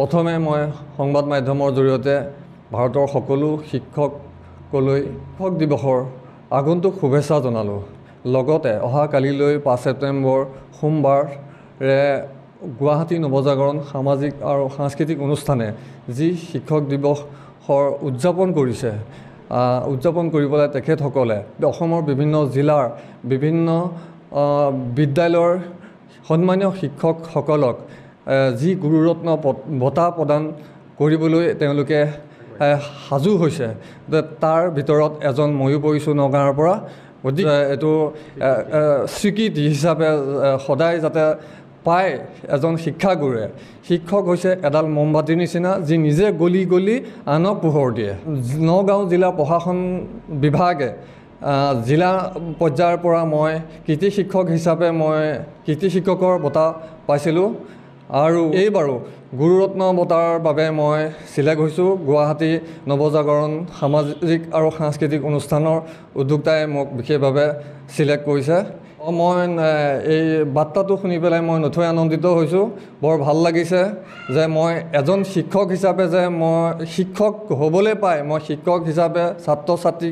প্ৰথমে মই সংবাদ মাধ্যমৰ জৰিয়তে ভাৰতৰ সকলো শিক্ষকলৈ শিক্ষক দিৱসৰ আগন্তুক শুভেচ্ছা জনালোঁ। লগতে অহা কালিলৈ 5 ছেপ্টেম্বৰ সোমবাৰে গুৱাহাটী নৱজাগৰণ সামাজিক আৰু সাংস্কৃতিক অনুষ্ঠানে যি শিক্ষক দিৱসৰ উদযাপন কৰিছে, উদযাপন কৰিবলৈ তেখেতসকলে অসমৰ বিভিন্ন জিলাৰ বিভিন্ন বিদ্যালয়ৰ সন্মানীয় শিক্ষকসকলক যি গুৰুৰত্ন বঁটা প্ৰদান কৰিবলৈ তেওঁলোকে সাজু হৈছে, তাৰ ভিতৰত এজন ময়ো পৰিছোঁ নগাঁৱৰ পৰা। গতিকে এইটো স্বীকৃতি হিচাপে সদায় যাতে পায় এজন শিক্ষাগুৰুৱে। শিক্ষক হৈছে এডাল মমবাতিৰ নিচিনা, যি নিজে গলি গলি আনক পোহৰ দিয়ে। নগাঁও জিলা প্ৰশাসন বিভাগে জিলা পৰ্যায়ৰ পৰা মই কৃতি শিক্ষক হিচাপে কৃতি শিক্ষকৰ বঁটা পাইছিলোঁ আৰু এইবাৰো গুৰুৰত্ন বঁটাৰ বাবে মই চিলেক্ট হৈছোঁ। গুৱাহাটী নৱজাগৰণ সামাজিক আৰু সাংস্কৃতিক অনুষ্ঠানৰ উদ্যোক্তাই মোক বিশেষভাৱে চিলেক্ট কৰিছে। মই এই বাৰ্তাটো শুনি পেলাই মই নথৈ আনন্দিত হৈছোঁ। বৰ ভাল লাগিছে যে মই এজন শিক্ষক হিচাপে যে মই শিক্ষক হ'বলৈ পাই, মই শিক্ষক হিচাপে ছাত্ৰ ছাত্ৰীক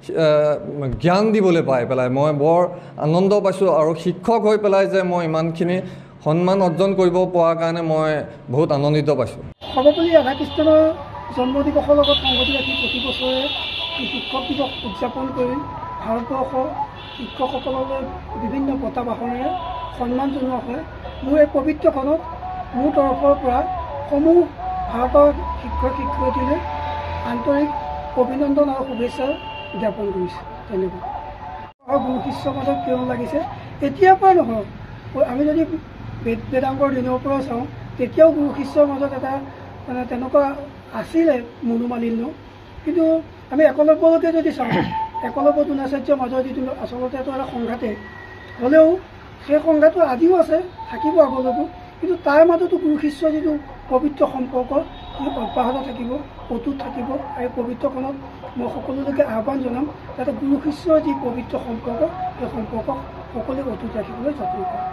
জ্ঞান দিবলৈ পাই পেলাই মই বৰ আনন্দ পাইছোঁ আৰু শিক্ষক হৈ পেলাই যে মই ইমানখিনি সন্মান অৰ্জন কৰিব পৰা কাৰণে মই বহুত আনন্দিত পাইছোঁ। সৰ্বোপৰি ৰাধাকৃষ্ণৰ জন্মদিৱসৰ লগত সংগতি ৰাখি প্ৰতি বছৰে শিক্ষক দিৱস উদযাপন কৰি ভাৰতবৰ্ষৰ শিক্ষকসকললৈ বিভিন্ন বঁটা বাহনেৰে সন্মান জনোৱা হয়। মোৰ এই পবিত্ৰখনত মোৰ তৰফৰ পৰা সমূহ ভাৰতৰ শিক্ষক শিক্ষয়িত্ৰীলৈ আন্তৰিক অভিনন্দন আৰু শুভেচ্ছা জ্ঞাপন কৰিছোঁ। ধন্যবাদ। আৰু গুৰু শিষ্যৰ মাজত কিয় লাগিছে, এতিয়াৰ পৰা নহয়, আমি যদি বেদাংগৰ দিনৰ পৰা চাওঁ, তেতিয়াও গুৰু শিষ্যৰ মাজত এটা তেনেকুৱা আছিলে মনোমালিন্য। কিন্তু আমি একলব্যলৈকে যদি চাওঁ, একলব্য দ্ৰোণাচাৰ্যৰ মাজত যিটো আচলতে এইটো এটা সংঘাতে হ'লেও সেই সংঘাতটো আজিও আছে, থাকিব আগলৈকো। কিন্তু তাৰ মাজতো গুৰু শিষ্যৰ যিটো পবিত্ৰ সম্পৰ্ক সি অব্যাহত থাকিব, অটুট থাকিব। আৰু পবিত্ৰখনত মই সকলোলৈকে আহ্বান জনাম যাতে গুৰু শিষ্যৰ যি পবিত্ৰ সম্পৰ্ক, সেই সম্পৰ্ক সকলোৱে অটুট ৰাখিবলৈ যত্ন কৰে।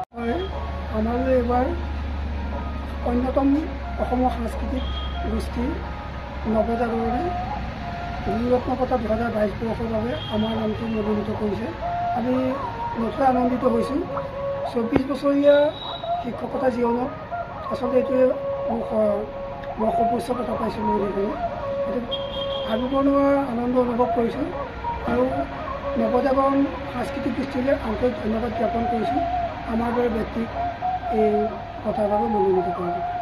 আমালৈ এইবাৰ অন্যতম অসমৰ সাংস্কৃতিক গোষ্ঠী নৱজাগৰণে গুৰুৰত্ন বঁটা 2022 বৰ্ষৰ বাবে আমাৰ নামটো মনোনীত কৰিছে। আমি নথৈ আনন্দিত হৈছোঁ। 24 বছৰীয়া শিক্ষকতা জীৱনত আচলতে এইটোৱে মই সৰ্বোচ্চ বঁটা পাইছোঁ। মোৰ জীৱনত এইটো ভাবিব নোৱাৰা আনন্দ অনুভৱ কৰিছোঁ আৰু নৱজাগৰণ সাংস্কৃতিক গোষ্ঠীলৈ আন্তৰিক ধন্যবাদ জ্ঞাপন কৰিছোঁ আমাৰ দৰে ব্যক্তিক এই বঁটাৰ বাবে মনোনীত কৰাটো।